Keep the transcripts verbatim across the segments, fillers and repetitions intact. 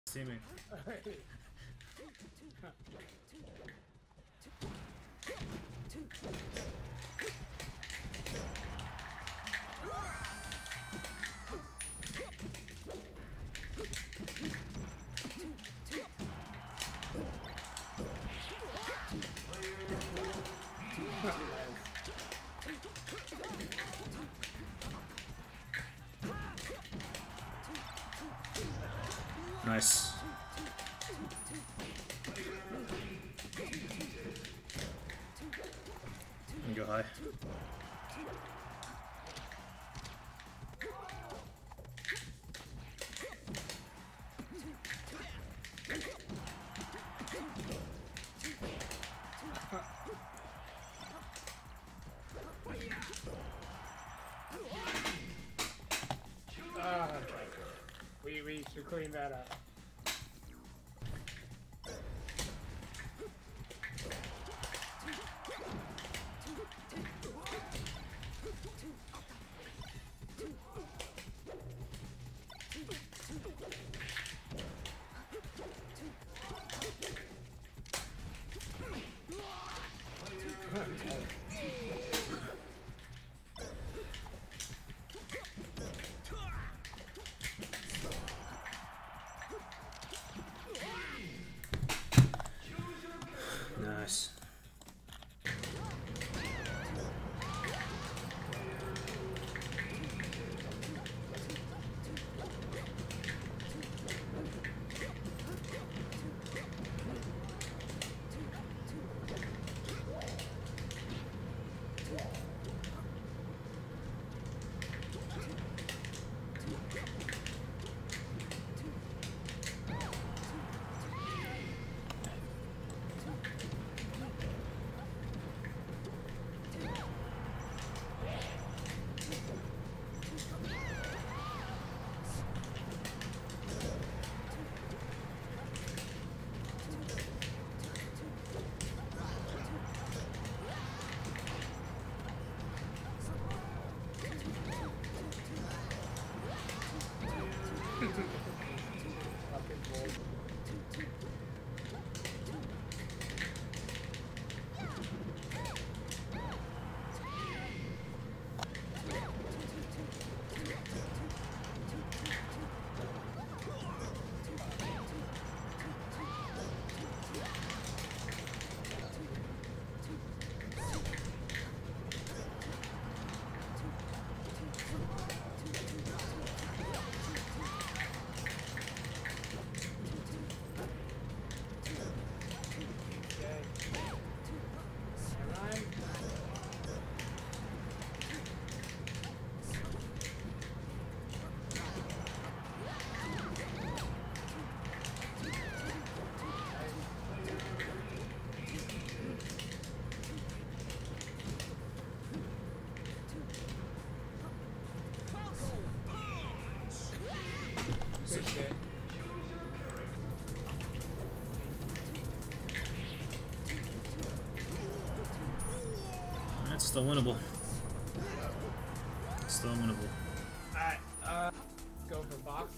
See me. Nice. And go high. Uh, we, we should clean that up. Nice. That's still winnable. Still winnable. Alright, uh, go for box.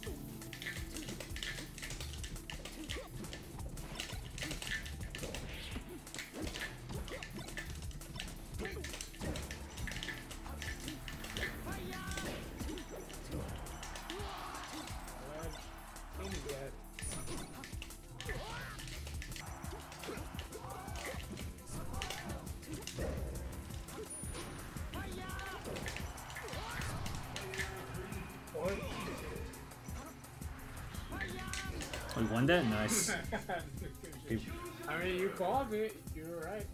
We won that? Nice. I mean, you called it. You were right.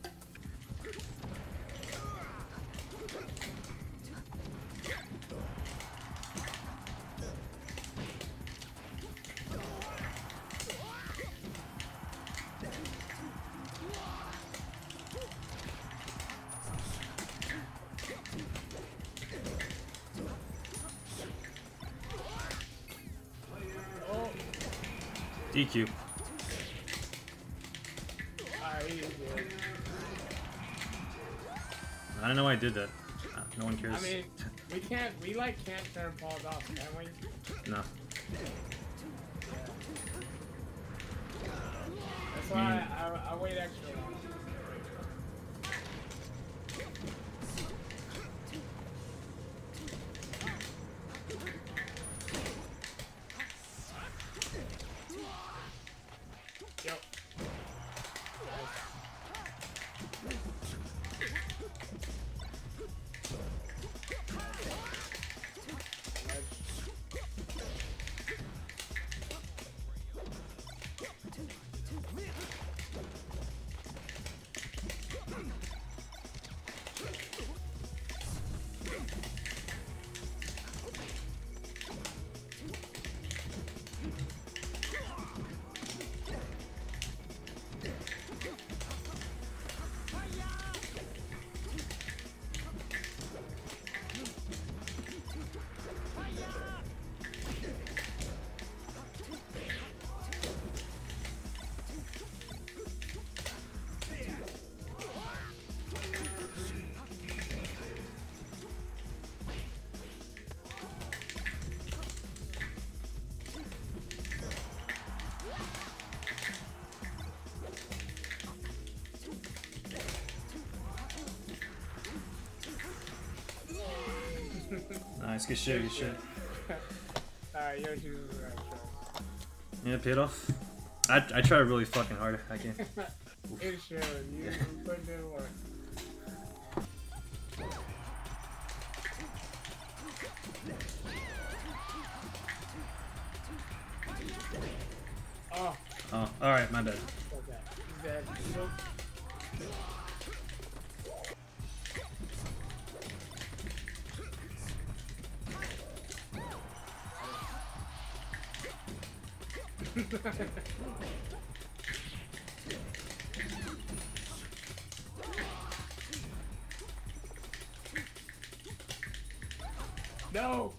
D Q. I don't know why I did that. Uh, no one cares. I mean, we can't, we like can't turn balls off, can we? No. Yeah. That's why I, I, I wait extra long. Yep. Nice, good shit, good shit. Alright, Yoshi was the right choice. Yeah, it paid off. I I tried really fucking hard. I can't. It showed. You Yeah. put in work. Oh. Oh, all right, my bad. Okay. He's dead. Nope. No!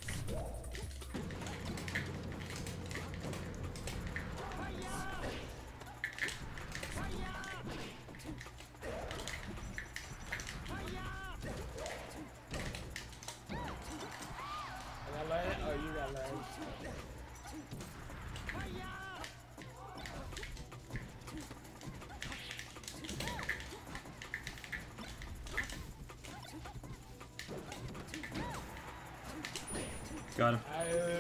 I got lag? Oh, you got lag. Got him.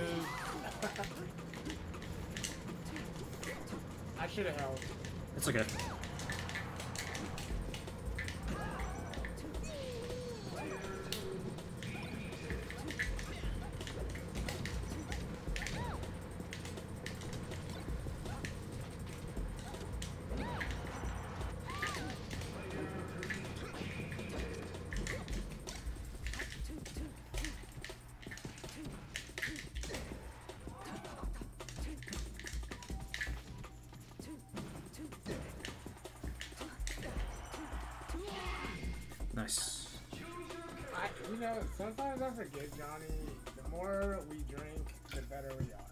I, I should have held. It's okay. Nice. I, you know, sometimes I forget, Johnny, the more we drink, the better we are.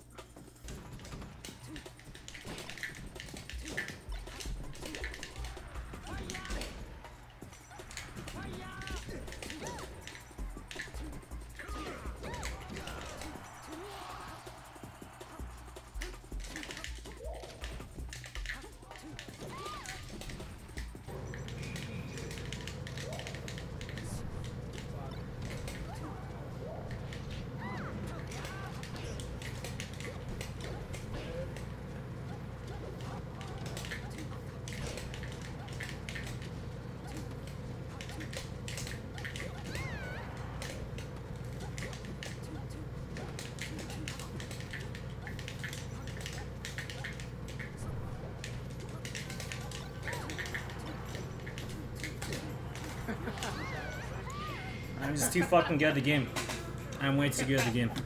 I'm just too fucking good at the game. I'm way too good at the game.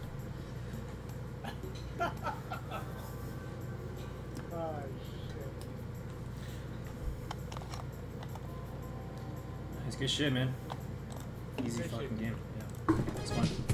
Oh, shit. It's good shit, man. Easy Good fucking shit. game. Yeah, it's fun.